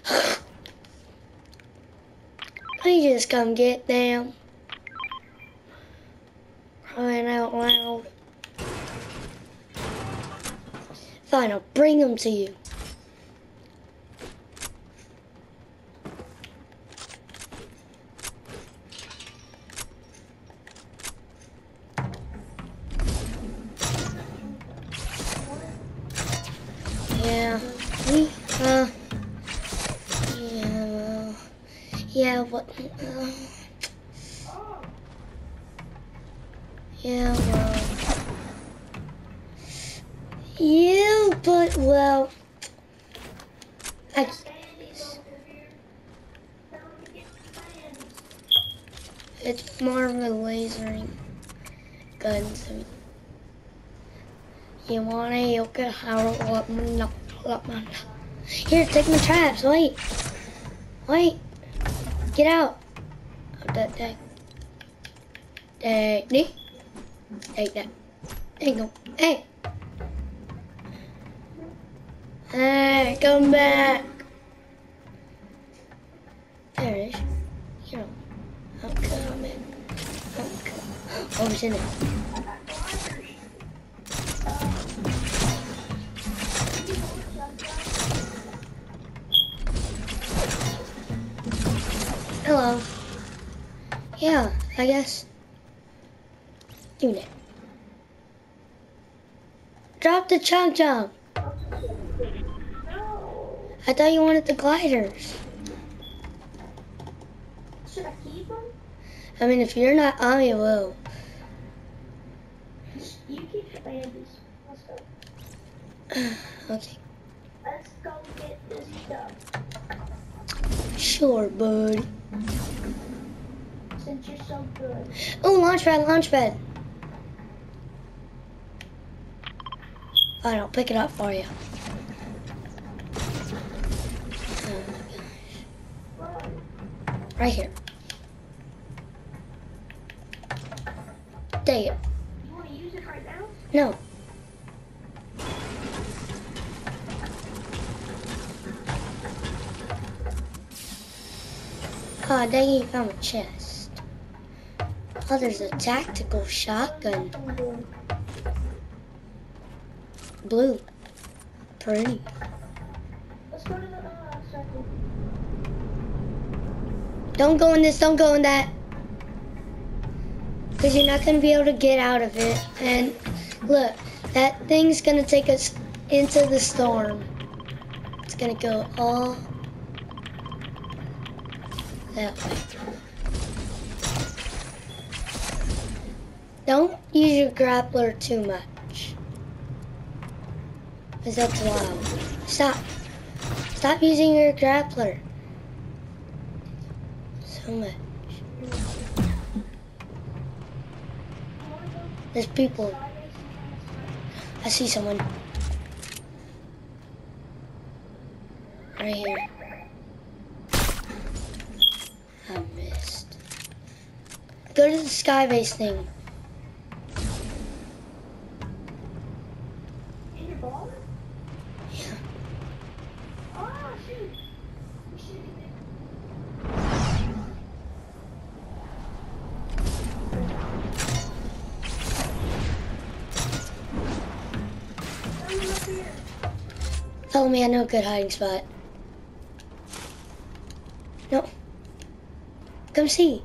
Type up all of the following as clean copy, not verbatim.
Please just come get them. Crying out loud. Fine, I'll bring them to you. Yeah, yeah, but, yeah, well, yeah, but, well, it's more of a lasering guns. I mean, you want it, you can have it. Here, take my traps, wait. Get out. Take that. There you go. Hey. Hey, come back. There it is. You know, I'm coming. Oh, it's in it. Hello. Yeah, I guess. Doing it. Drop the chunk. I thought you wanted the gliders. Should I keep them? I mean, if you're not on, you will. You keep the bandies. Let's go. Okay. Let's go get this stuff. Sure, bud. Since you're so good. Oh, launch pad. Fine, I'll pick it up for you. Oh my gosh. Right here. There you go. You want to use it right now? No. Oh, dang, you found a chest. Oh, there's a tactical shotgun. Blue. Pretty. Let's go to the circle. Don't go in this, don't go in that. Because you're not going to be able to get out of it. And look, that thing's going to take us into the storm. It's going to go all that way. Don't use your grappler too much. Because that's loud. Stop using your grappler. So much. There's people. I see someone. Right here. I missed. Go to the sky base thing. In your ball? Yeah. Oh, shoot. We should have been. Follow me, I know a good hiding spot. No. Come see.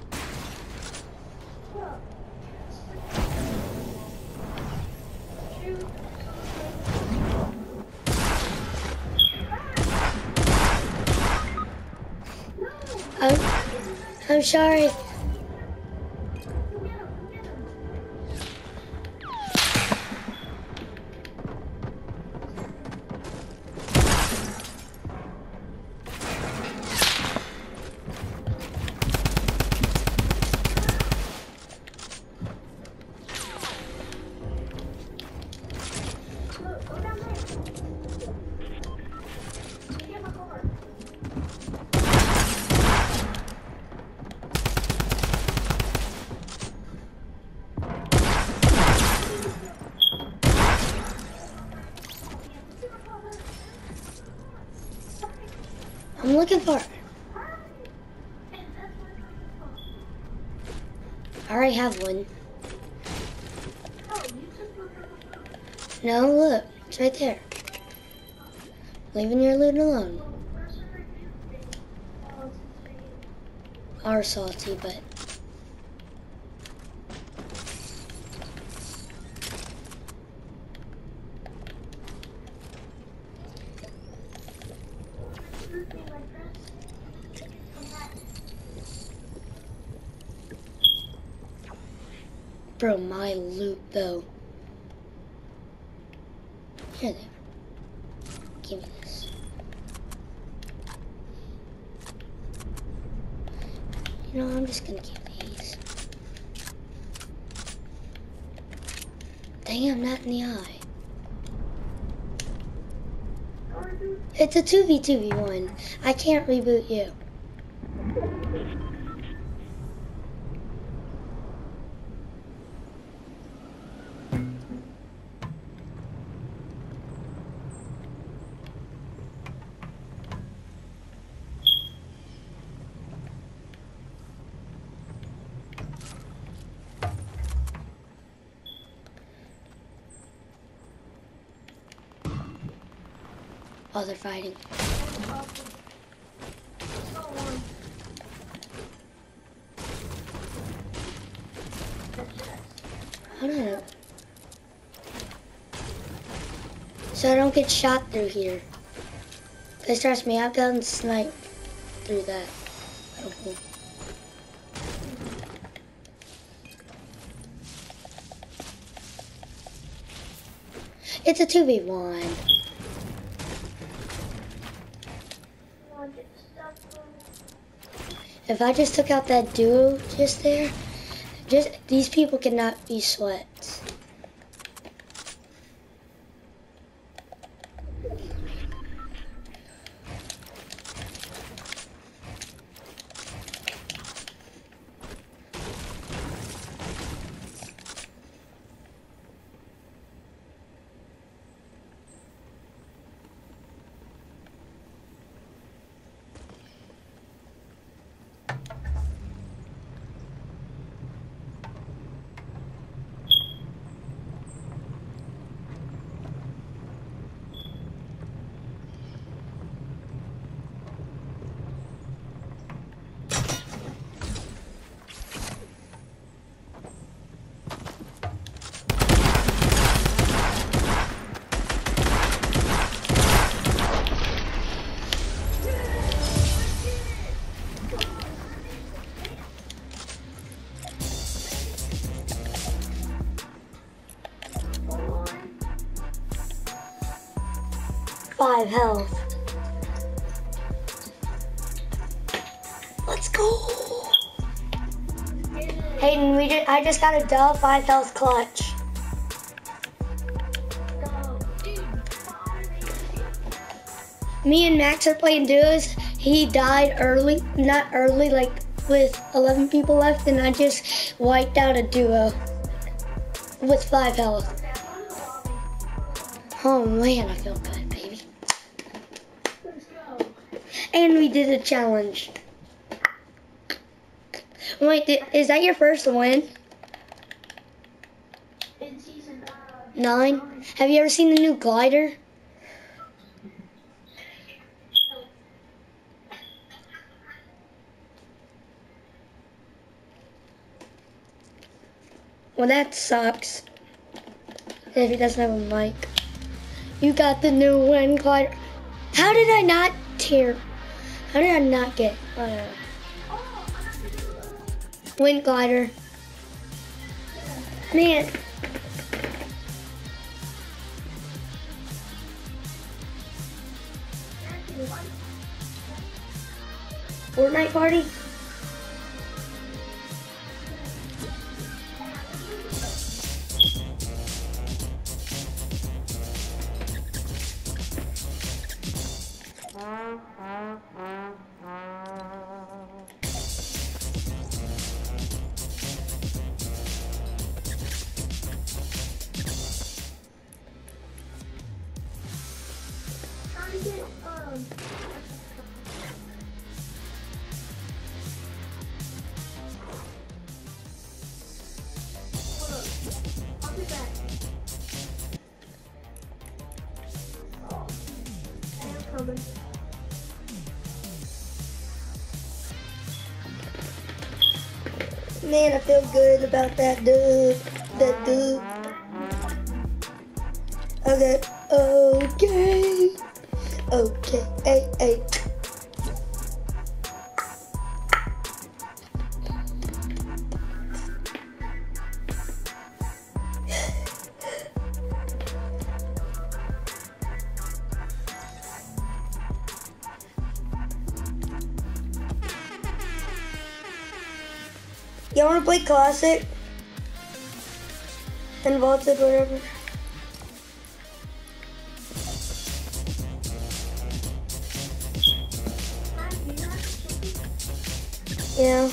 I'm sorry. I'm looking for it. I already have one. No, look. It's right there. Leaving your loot alone. Are salty, but... Bro, my loot though. Here they are. Give me this. You know, I'm just gonna keep these. Dang, I'm not in the eye. It's a 2v2v1. I can't reboot you. Oh, they're fighting. I don't know. So I don't get shot through here. Because trust me, I've gotten sniped through that. Oh, cool. It's a 2v1. If I just took out that duo just there, these people cannot be sweats. Five health. Let's go. Hayden, I just got a dub, 5 health clutch. Me and Max are playing duos. He died early, not early, like with 11 people left, and I just wiped out a duo with 5 health. Oh man, I feel good, baby. And we did a challenge. Wait, is that your first win? In season 9? Have you ever seen the new glider? Well, that sucks. If he doesn't have a mic. You got the new wind glider. How did I not tear? How did I not get wind glider? Man. Fortnite party? coming. Man, I feel good about that dude. That dude. Okay. Okay. Okay. Hey, hey. You wanna play classic? And vaulted, whatever. Yeah.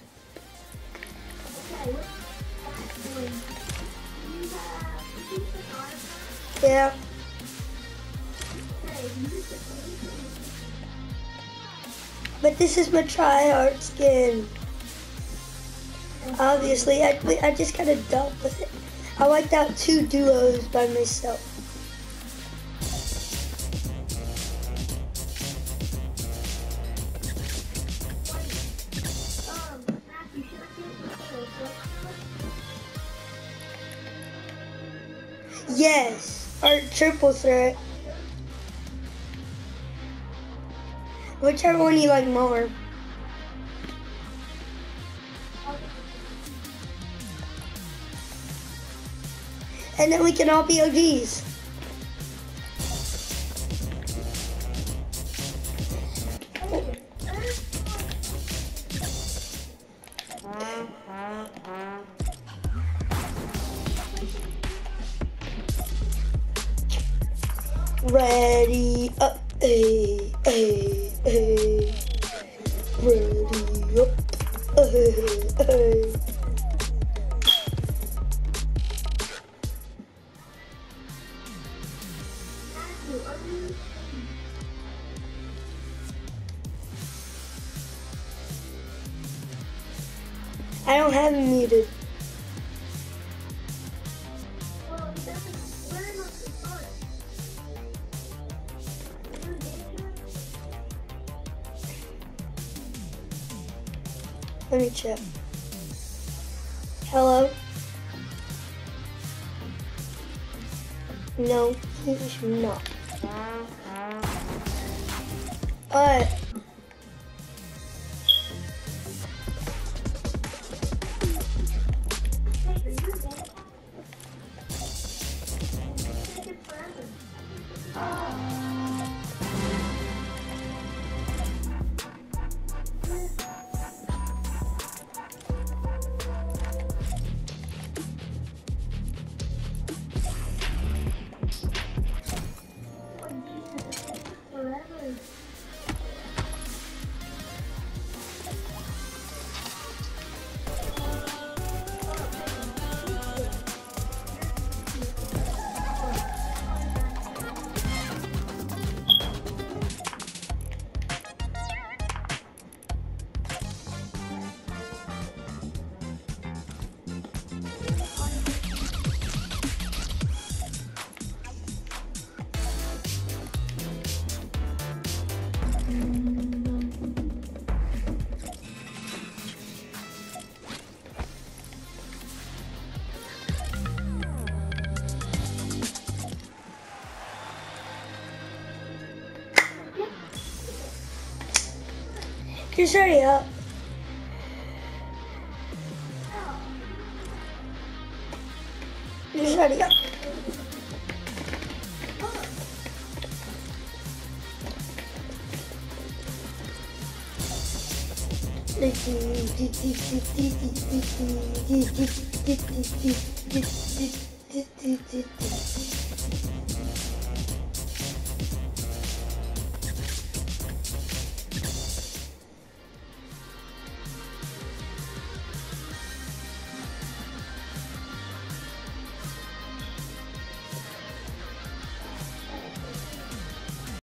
Yeah. But this is my tryhard skin. Obviously, I just kind of dealt with it. I wiped out 2 duos by myself. Yes, or triple threat. Whichever one you like more. And then we can all be OGs. Ready up, hey, hey, hey. Ready up, hey, hey. I don't have him muted. Let me check. Hello? No, he's not. What? Just hurry up. Just hurry up.